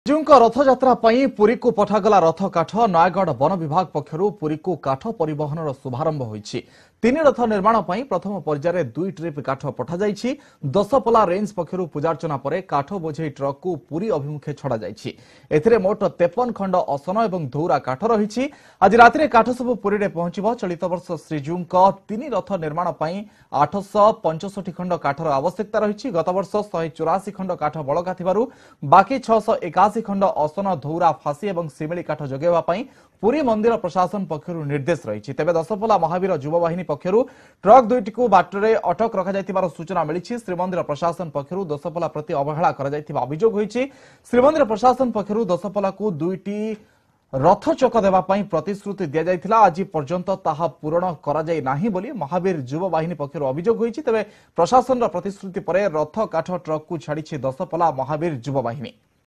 श्रीजीउଙ୍କ रथयात्रा पई पुरी को पठागला रथ काठ नयगढ़ वन विभाग पक्षरु पुरी को काठ परिवहन शुभारंभ होईछि। तीन रथ निर्माण पई प्रथम पर्यायर 2 ट्रिप काठ पठा जाईछि। दशपला रेंज पक्षरु पूजार्चना परे काठ बोझई ट्रक को पुरी अभिमुखे छड़ा जाईछि। एथिरे मोट 53 खंड असन एवं धौरा काठ रहिछि। आज रातिरे काठ सब पुरी रे पहुंचिबो। चलित वर्ष श्रीजीउଙ୍କ तीन रथ निर्माण पई 865 खंड काठर आवश्यकता रहिछि। गत वर्ष 184 खंड काठ बळका थिबारु बाकी 681 खंड असन धौरा फासी एवं सिमिली काठ जगेवा पई पुरी मंदिर प्रशासन पक्षरु निर्देश रहिछि। तेबे दशपला महावीर युवा बाहिनी पक्षरु ट्रक दुईटी को बाटरे अटक रखा जायतिबार सूचना मिलिछि। श्रीमंदिर प्रशासन पक्षरु दशपला प्रति अवहेला करा जायतिबा अभियोग होईछि। श्रीमंदिर प्रशासन पक्षरु दशपला को दुईटी रथ चक देवा पई प्रतिश्रुति दिया जायतिला। आज पर्यंत ताहा पूरण करा जाय नाही बोली महावीर युवा बाहिनी पक्षरु अभियोग होईछि। तेबे प्रशासन प्रतिश्रुति परे रथ काठ ट्रक को छाड़िछि दशपला महावीर युवा बाहिनी।